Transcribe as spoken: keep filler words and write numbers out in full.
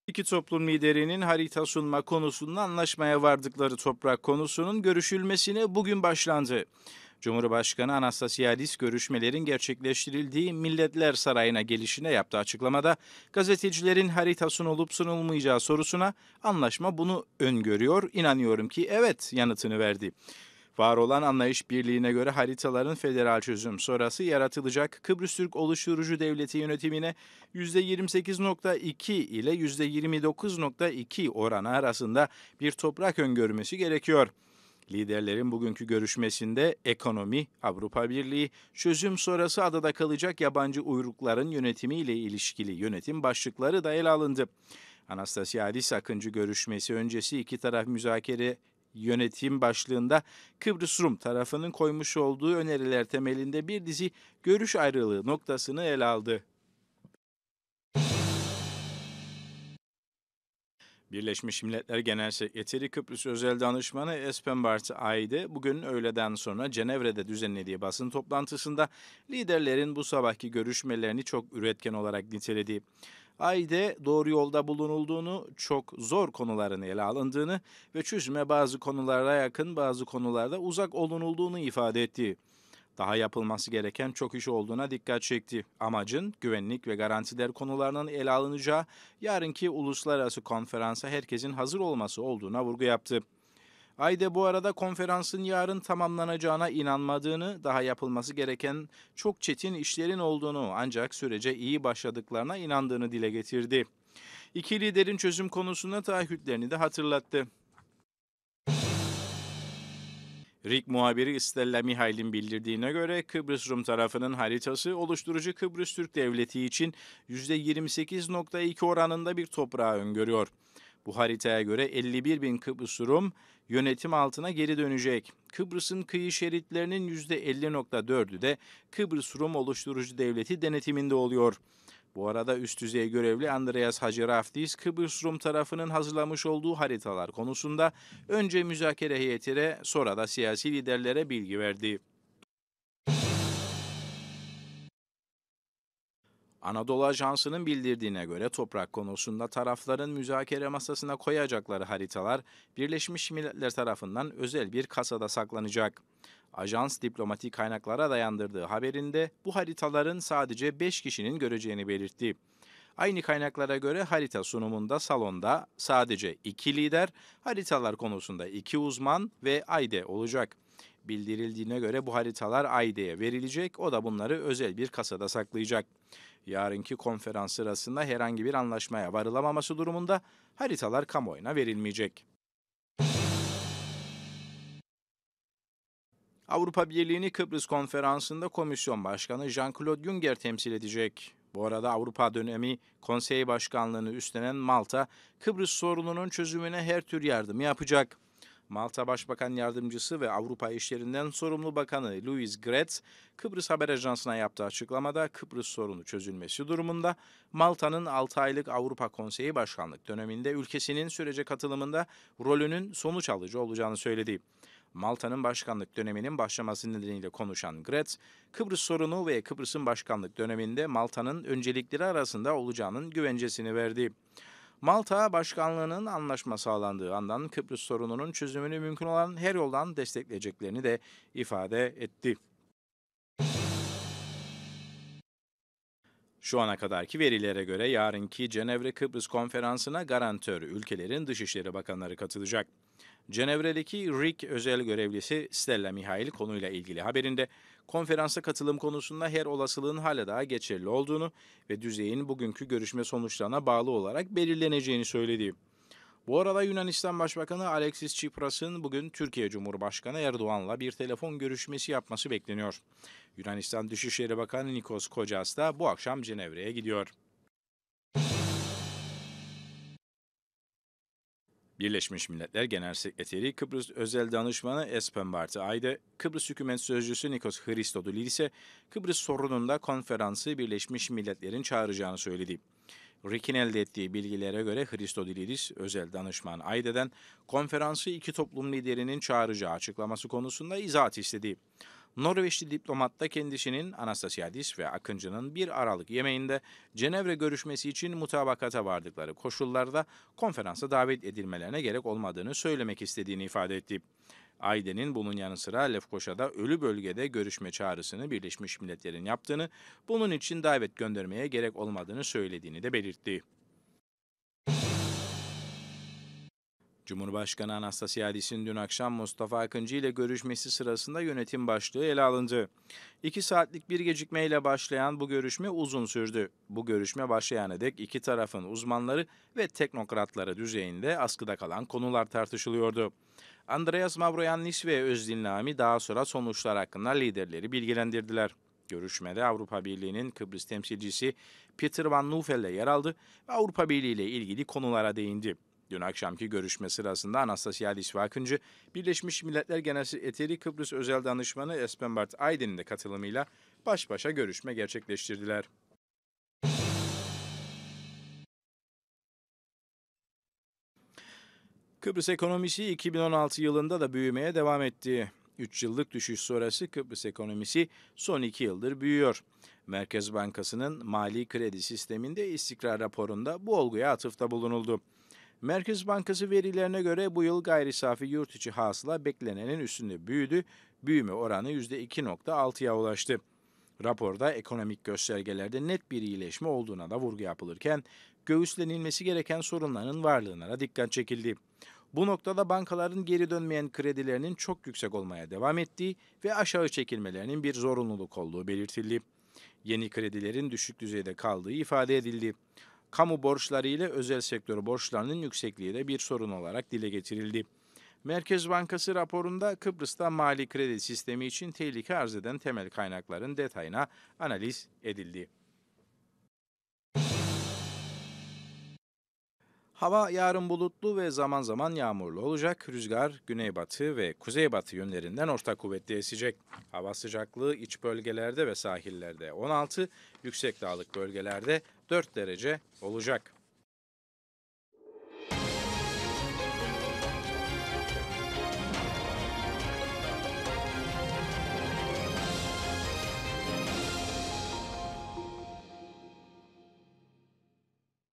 İki toplum liderinin harita sunma konusunda anlaşmaya vardıkları toprak konusunun görüşülmesine bugün başlandı. Cumhurbaşkanı Anastasiadis görüşmelerin gerçekleştirildiği Milletler Sarayı'na gelişine yaptığı açıklamada gazetecilerin harita sunulup sunulmayacağı sorusuna anlaşma bunu öngörüyor, inanıyorum ki evet yanıtını verdi. Var olan anlayış birliğine göre haritaların federal çözüm sonrası yaratılacak Kıbrıs Türk Oluşturucu Devleti yönetimine yüzde yirmi sekiz nokta iki ile yüzde yirmi dokuz nokta iki oranı arasında bir toprak öngörmesi gerekiyor. Liderlerin bugünkü görüşmesinde ekonomi, Avrupa Birliği, çözüm sonrası adada kalacak yabancı uyrukların yönetimiyle ilişkili yönetim başlıkları da ele alındı. Anastasiadis Akıncı görüşmesi öncesi iki taraf müzakere yönetim başlığında Kıbrıs Rum tarafının koymuş olduğu öneriler temelinde bir dizi görüş ayrılığı noktasını ele aldı. Birleşmiş Milletler Genel Sekreteri Kıbrıs Özel Danışmanı Espen Barth Ayde bugün öğleden sonra Cenevre'de düzenlediği basın toplantısında liderlerin bu sabahki görüşmelerini çok üretken olarak niteledi. Ayde doğru yolda bulunulduğunu, çok zor konuların ele alındığını ve çözüme bazı konularda yakın bazı konularda uzak olunulduğunu ifade etti. Daha yapılması gereken çok iş olduğuna dikkat çekti. Amacın güvenlik ve garantiler konularının ele alınacağı yarınki uluslararası konferansa herkesin hazır olması olduğuna vurgu yaptı. Ayde bu arada konferansın yarın tamamlanacağına inanmadığını, daha yapılması gereken çok çetin işlerin olduğunu ancak sürece iyi başladıklarına inandığını dile getirdi. İki liderin çözüm konusunda taahhütlerini de hatırlattı. R I K muhabiri Stella Mihail'in bildirdiğine göre Kıbrıs Rum tarafının haritası oluşturucu Kıbrıs Türk Devleti için yüzde yirmi sekiz nokta iki oranında bir toprağı öngörüyor. Bu haritaya göre elli bir bin Kıbrıs Rum yönetim altına geri dönecek. Kıbrıs'ın kıyı şeritlerinin yüzde elli nokta dördü de Kıbrıs Rum oluşturucu devleti denetiminde oluyor. Bu arada üst düzey görevli Andreas Hacıraftis, Kıbrıs Rum tarafının hazırlamış olduğu haritalar konusunda önce müzakere heyetine sonra da siyasi liderlere bilgi verdi. Anadolu Ajansı'nın bildirdiğine göre toprak konusunda tarafların müzakere masasına koyacakları haritalar Birleşmiş Milletler tarafından özel bir kasada saklanacak. Ajans diplomatik kaynaklara dayandırdığı haberinde bu haritaların sadece beş kişinin göreceğini belirtti. Aynı kaynaklara göre harita sunumunda salonda sadece iki lider, haritalar konusunda iki uzman ve AYDE olacak. Bildirildiğine göre bu haritalar AYDE'ye verilecek, o da bunları özel bir kasada saklayacak. Yarınki konferans sırasında herhangi bir anlaşmaya varılamaması durumunda haritalar kamuoyuna verilmeyecek. Avrupa Birliği'ni Kıbrıs Konferansı'nda Komisyon Başkanı Jean-Claude Juncker temsil edecek. Bu arada Avrupa dönemi Konsey Başkanlığı'nı üstlenen Malta, Kıbrıs sorununun çözümüne her tür yardım yapacak. Malta Başbakan Yardımcısı ve Avrupa İşlerinden sorumlu Bakanı Louis Gretz, Kıbrıs Haber Ajansı'na yaptığı açıklamada Kıbrıs sorunu çözülmesi durumunda Malta'nın altı aylık Avrupa Konseyi Başkanlık döneminde ülkesinin sürece katılımında rolünün sonuç alıcı olacağını söyledi. Malta'nın başkanlık döneminin başlaması nedeniyle konuşan Gretz, Kıbrıs sorunu ve Kıbrıs'ın başkanlık döneminde Malta'nın öncelikleri arasında olacağının güvencesini verdi. Malta başkanlığının anlaşma sağlandığı andan Kıbrıs sorununun çözümünü mümkün olan her yoldan destekleyeceklerini de ifade etti. Şu ana kadarki verilere göre yarınki Cenevre Kıbrıs Konferansı'na garantör ülkelerin Dışişleri Bakanları katılacak. Cenevre'deki R I K özel görevlisi Stella Mihail konuyla ilgili haberinde konferansa katılım konusunda her olasılığın hala daha geçerli olduğunu ve düzeyin bugünkü görüşme sonuçlarına bağlı olarak belirleneceğini söyledi. Bu arada Yunanistan Başbakanı Alexis Tsipras'ın bugün Türkiye Cumhurbaşkanı Erdoğan'la bir telefon görüşmesi yapması bekleniyor. Yunanistan Dışişleri Bakanı Nikos Kocas da bu akşam Cenevre'ye gidiyor. Birleşmiş Milletler Genel Sekreteri Kıbrıs Özel Danışmanı Espen Barth Ayde, Kıbrıs Hükümet Sözcüsü Nikos Christodoulidis'e Kıbrıs sorununda konferansı Birleşmiş Milletler'in çağıracağını söyledi. R I K'in elde ettiği bilgilere göre Christodoulidis, özel danışman Ayde'den konferansı iki toplum liderinin çağıracağı açıklaması konusunda izahat istedi. Norveçli diplomat da kendisinin Anastasiadis ve Akıncı'nın bir Aralık yemeğinde Cenevre görüşmesi için mutabakata vardıkları koşullarda konferansa davet edilmelerine gerek olmadığını söylemek istediğini ifade etti. Ayden'in bunun yanı sıra Lefkoşa'da ölü bölgede görüşme çağrısını Birleşmiş Milletler'in yaptığını, bunun için davet göndermeye gerek olmadığını söylediğini de belirtti. Cumhurbaşkanı Anastasiadis'in dün akşam Mustafa Akıncı ile görüşmesi sırasında yönetim başlığı ele alındı. İki saatlik bir gecikmeyle başlayan bu görüşme uzun sürdü. Bu görüşme başlayana dek iki tarafın uzmanları ve teknokratları düzeyinde askıda kalan konular tartışılıyordu. Andreas Mavroyannis ve Özdil Nami daha sonra sonuçlar hakkında liderleri bilgilendirdiler. Görüşmede Avrupa Birliği'nin Kıbrıs temsilcisi Peter Van Nuffel yer aldı ve Avrupa Birliği ile ilgili konulara değindi. Dün akşamki görüşme sırasında Anastasiadis ve Akıncı, Birleşmiş Milletler Genel Sekreteri Kıbrıs Özel Danışmanı Espen Barth Ayden'in de katılımıyla baş başa görüşme gerçekleştirdiler. Kıbrıs ekonomisi iki bin on altı yılında da büyümeye devam etti. üç yıllık düşüş sonrası Kıbrıs ekonomisi son iki yıldır büyüyor. Merkez Bankası'nın mali kredi sisteminde istikrar raporunda bu olguya atıfta bulunuldu. Merkez Bankası verilerine göre bu yıl gayri safi yurt içi hasıla beklenenin üstünde büyüdü, büyüme oranı yüzde iki virgül altıya ulaştı. Raporda ekonomik göstergelerde net bir iyileşme olduğuna da vurgu yapılırken, göğüslenilmesi gereken sorunların varlığına da dikkat çekildi. Bu noktada bankaların geri dönmeyen kredilerinin çok yüksek olmaya devam ettiği ve aşağı çekilmelerinin bir zorunluluk olduğu belirtildi. Yeni kredilerin düşük düzeyde kaldığı ifade edildi. Kamu borçları ile özel sektör borçlarının yüksekliği de bir sorun olarak dile getirildi. Merkez Bankası raporunda Kıbrıs'ta mali kredi sistemi için tehlike arz eden temel kaynakların detayına analiz edildi. Hava yarın bulutlu ve zaman zaman yağmurlu olacak. Rüzgar güneybatı ve kuzeybatı yönlerinden orta kuvvetli esecek. Hava sıcaklığı iç bölgelerde ve sahillerde on altı, yüksek dağlık bölgelerde dört derece olacak.